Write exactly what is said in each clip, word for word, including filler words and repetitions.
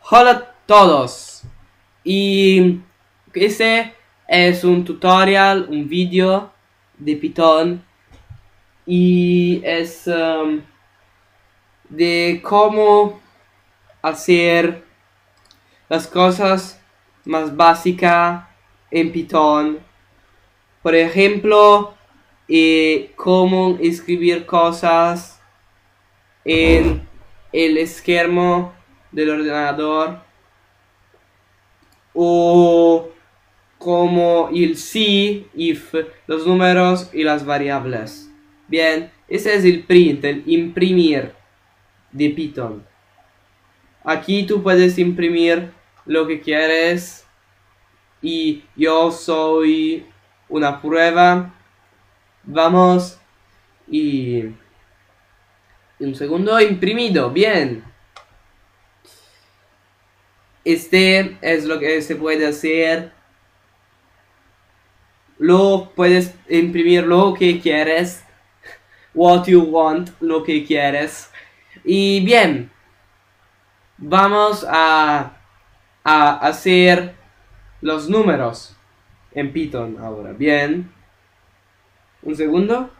Hola a todos, y este es un tutorial, un vídeo de Python y es um, de cómo hacer las cosas más básicas en Python. Por ejemplo, eh, cómo escribir cosas en el esquema del ordenador, o como el si, if, los números y las variables. Bien, ese es el print, el imprimir de Python. Aquí tú puedes imprimir lo que quieres y yo soy una prueba. Vamos y un segundo, imprimido, bien. Este es lo que se puede hacer. Lo puedes imprimir lo que quieres. What you want, lo que quieres. Y bien, vamos a, a hacer los números en Python ahora. Bien, un segundo.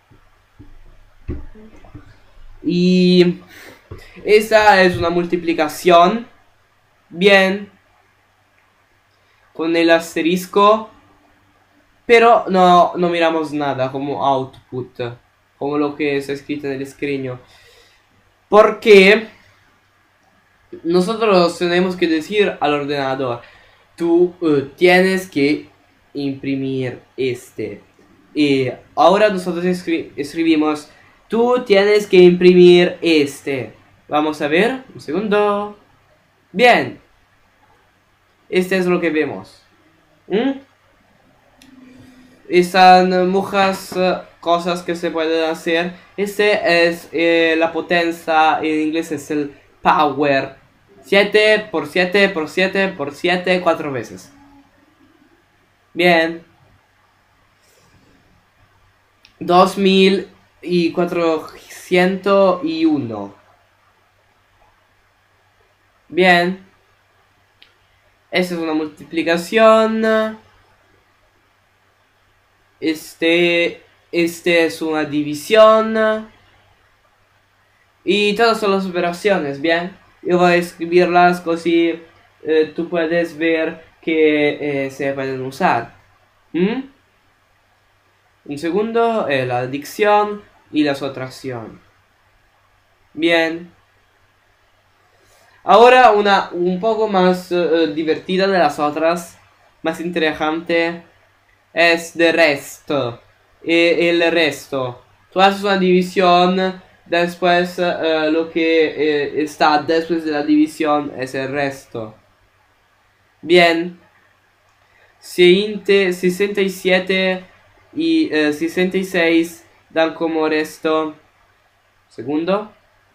Y esa es una multiplicación. Bien, con el asterisco. Pero no, no miramos nada como output, como lo que está escrito en el escriño. Porque nosotros tenemos que decir al ordenador, tú uh, tienes que imprimir este. Y ahora nosotros escri escribimos, tú tienes que imprimir este. Vamos a ver, un segundo. Bien. Este es lo que vemos. ¿Mm? Están muchas uh, cosas que se pueden hacer. Este es eh, la potencia, en inglés es el power. siete por siete por siete por siete, cuatro veces. Bien. dos mil cuatrocientos uno. Bien. Esta es una multiplicación. Este, este es una división. Y todas son las operaciones, bien. Yo voy a escribirlas así eh, tú puedes ver que eh, se pueden usar. ¿Mm? Un segundo, eh, la adicción y la sustracción. Bien. Ahora una un poco más uh, divertida de las otras, más interesante, es de resto. E el resto. Tú haces una división, después uh, lo que eh, está después de la división es el resto. Bien. sesenta y siete y uh, sesenta y seis dan como resto. Segundo.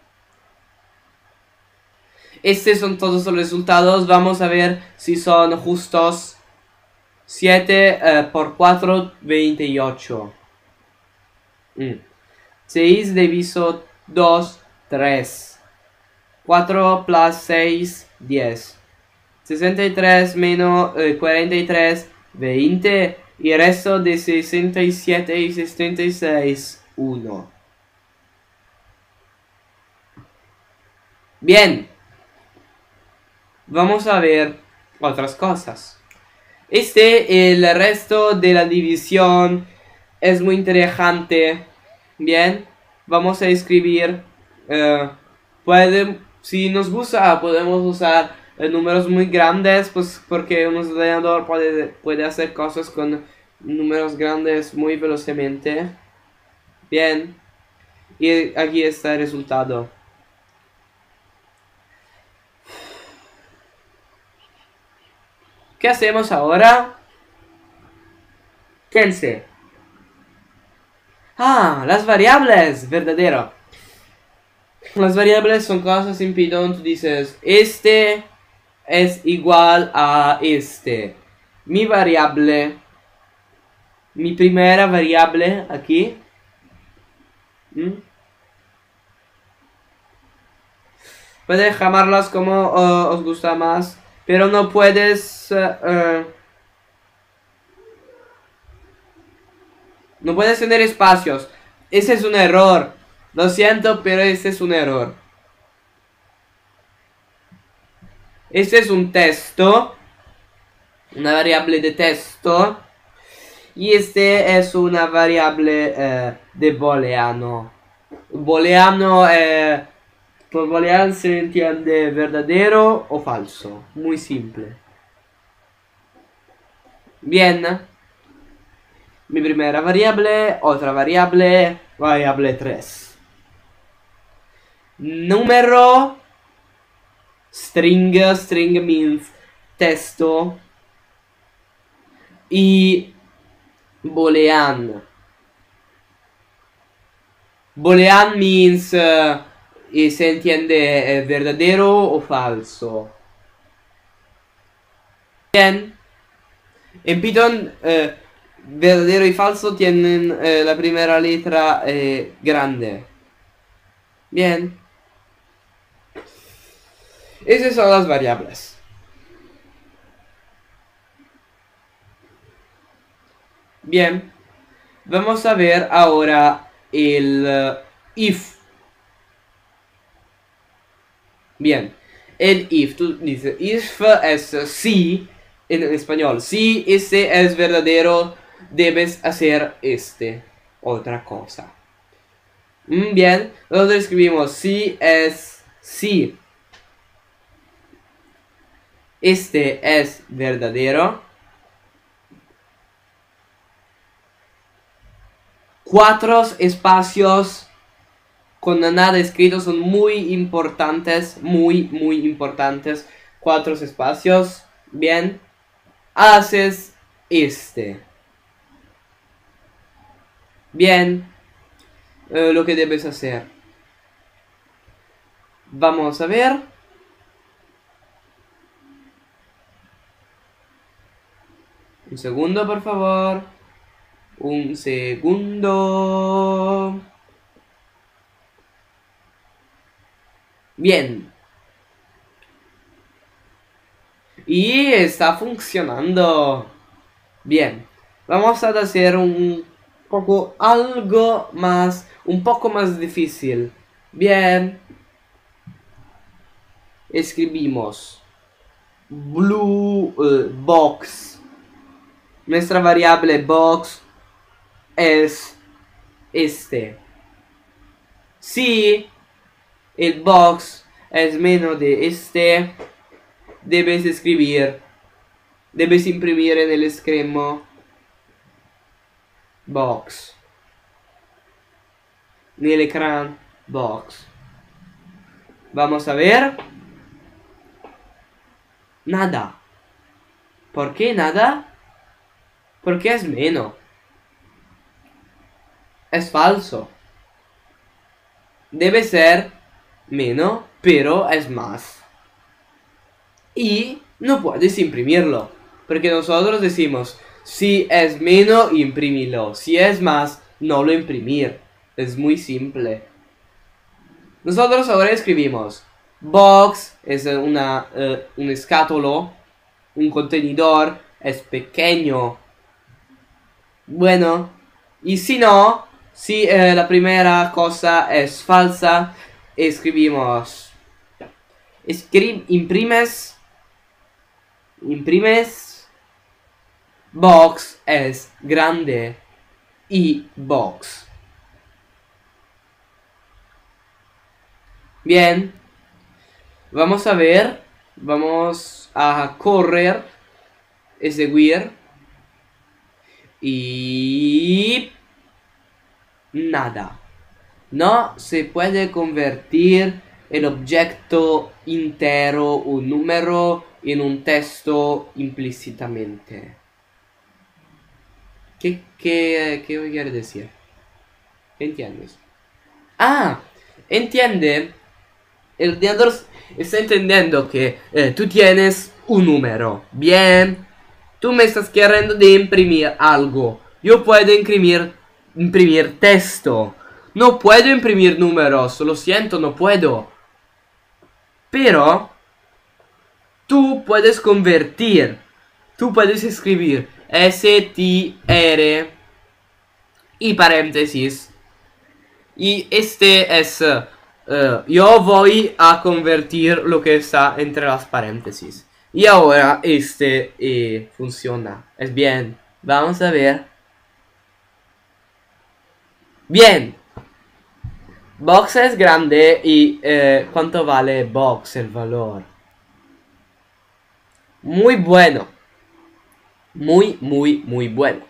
Estos son todos los resultados. Vamos a ver si son justos. siete uh, por cuatro, veintiocho. Mm. seis diviso dos, tres. cuatro plus seis, diez. sesenta y tres menos uh, cuarenta y tres, veinte. Y el resto de sesenta y siete y setenta y seis, uno. Bien. Vamos a ver otras cosas. Este, el resto de la división es muy interesante. Bien, vamos a escribir. Uh, puede, si nos gusta, podemos usar uh, números muy grandes, pues porque un ordenador puede, puede hacer cosas con números grandes muy velozmente. Bien, y aquí está el resultado. ¿Qué hacemos ahora? Pense. Ah, las variables, verdadero. Las variables son cosas en Python. Tú dices, este es igual a este. Mi variable, mi primera variable aquí. ¿Mm? Puedes llamarlas como uh, os gusta más, pero no puedes... Uh, uh, no puedes tener espacios. Ese es un error. Lo siento, pero ese es un error. Este es un texto. Una variable de texto. Y este es una variable eh, de booleano. Booleano, eh, por booleano se entiende verdadero o falso. Muy simple. Bien. Mi primera variable, otra variable, variable tres. Número, string, string means texto. Y boolean. Boolean means uh, y se entiende eh, verdadero o falso. Bien. En Python eh, verdadero y falso tienen eh, la primera letra eh, grande. Bien. Esas son las variables. Bien. Vamos a ver ahora el uh, if. Bien. El if. Tú dices, if es si en español. Si ese es verdadero, debes hacer este. Otra cosa. Mm, bien. Nosotros escribimos si es si. Este es verdadero. Cuatro espacios con nada escrito son muy importantes. Muy, muy importantes. Cuatro espacios. Bien. Haces este. Bien. Eh, lo que debes hacer. Vamos a ver. Un segundo, por favor. Un segundo. Bien. Y está funcionando. Bien. Vamos a hacer un poco algo más, un poco más difícil. Bien. Escribimos blue uh, box. Nuestra variable box es este. Si el box es menos de este, debes escribir, debes imprimir en el extremo box, en el ecran box. Vamos a ver. Nada. ¿Por qué nada? Porque es menos. Es falso. Debe ser menos, pero es más. Y no puedes imprimirlo. Porque nosotros decimos, si es menos, imprímelo. Si es más, no lo imprimir. Es muy simple. Nosotros ahora escribimos box, es una, uh, un escátulo, un contenedor, es pequeño. Bueno, y si no, si eh, la primera cosa es falsa, escribimos, escri imprimes, imprimes, box es grande y box. Bien, vamos a ver, vamos a correr, seguir y nada. No se puede convertir el objeto entero, un número, en un texto implícitamente. ¿Qué, qué, qué quiere decir? ¿Qué entiendes? Ah, entiende. El ordenador está entendiendo que eh, tú tienes un número. Bien. Tú me estás queriendo de imprimir algo. Yo puedo imprimir, imprimir texto. No puedo imprimir números. Lo siento, no puedo. Pero tú puedes convertir. Tú puedes escribir str y paréntesis. Y este es... Uh, yo voy a convertir lo que está entre las paréntesis. Y ahora este eh, funciona. Es bien. Vamos a ver. Bien. Box es grande y eh, ¿cuánto vale box el valor? Muy bueno. Muy, muy, muy bueno.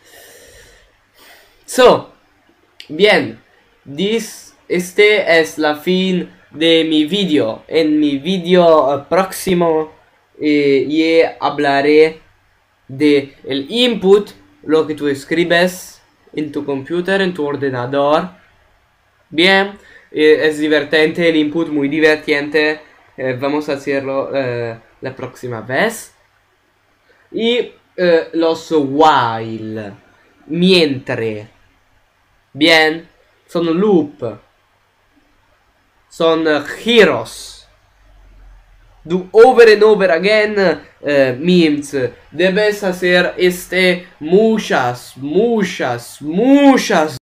So, bien. This, este es la fin de mi vídeo. En mi vídeo uh, próximo eh, ye hablaré de el input, lo que tú escribes en tu computer, en tu ordenador. Bien, eh, es divertente, el input muy divertiente. Eh, vamos a hacerlo eh, la próxima vez. Y eh, los while, mientras. Bien, son loop. Son uh, heroes. Do over and over again uh, means debes hacer este muchas, muchas, muchas